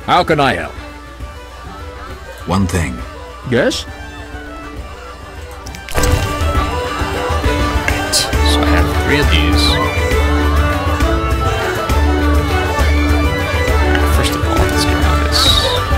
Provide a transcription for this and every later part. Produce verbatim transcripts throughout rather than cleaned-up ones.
How can I help? One thing. Yes? Right. So I have three of these. First of all, let's get rid of this.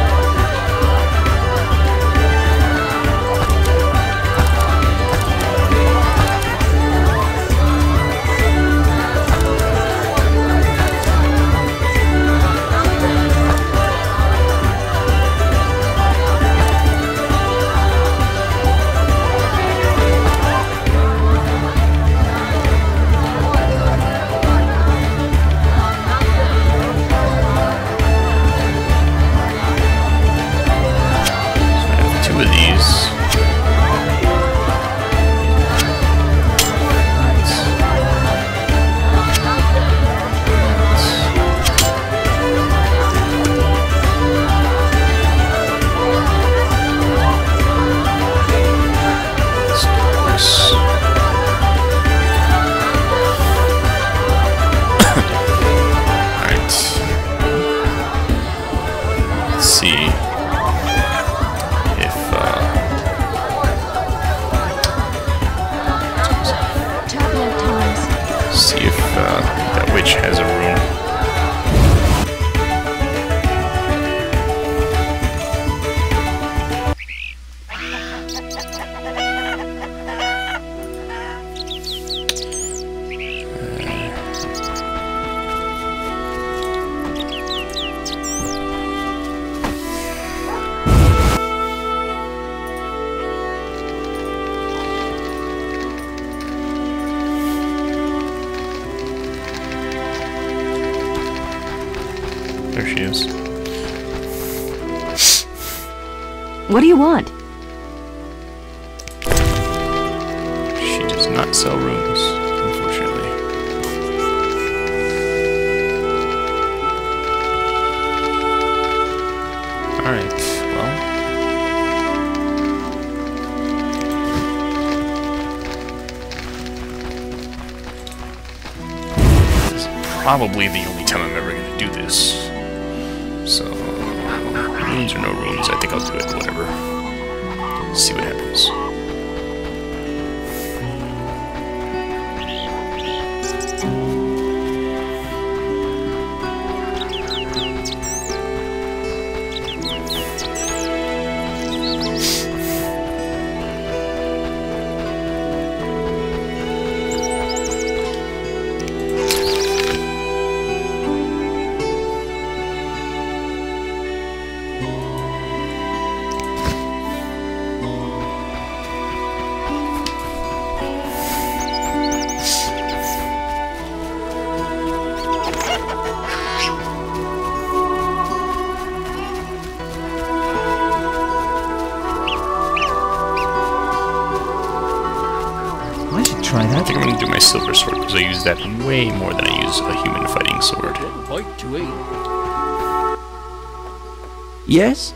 There she is. What do you want? She does not sell runes, unfortunately. Alright, well. This is probably the only time I'm ever going to do this. So, runes or no runes, I think I'll do it, whatever. See what happens. Try that. I think I'm going to do my silver sword because I use that way more than I use a human fighting sword. Point to eight. Yes?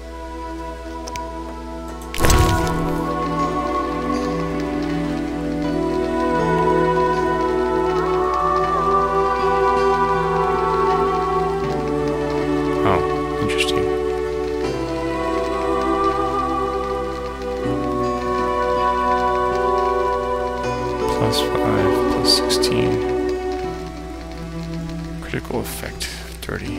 Oh, interesting. Plus five, plus sixteen. Critical effect, thirty.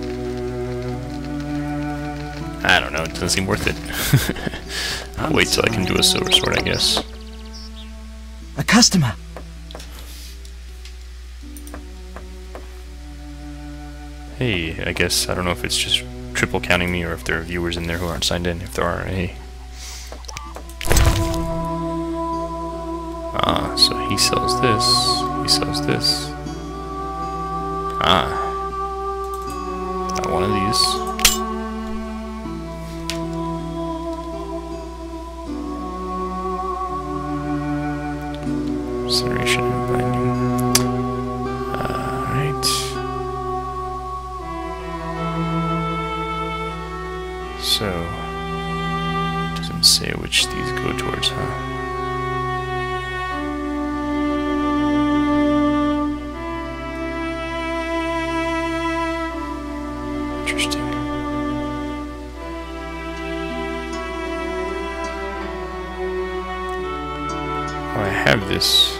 I don't know, it doesn't seem worth it. I'll wait till I can do a silver sword, I guess. A customer. Hey, I guess, I don't know if it's just triple counting me or if there are viewers in there who aren't signed in. If there are, hey. Ah, so he sells this, he sells this. Ah. Got one of these. Incineration and binding. Alright. So, doesn't say which these go towards, huh? Interesting. I have this.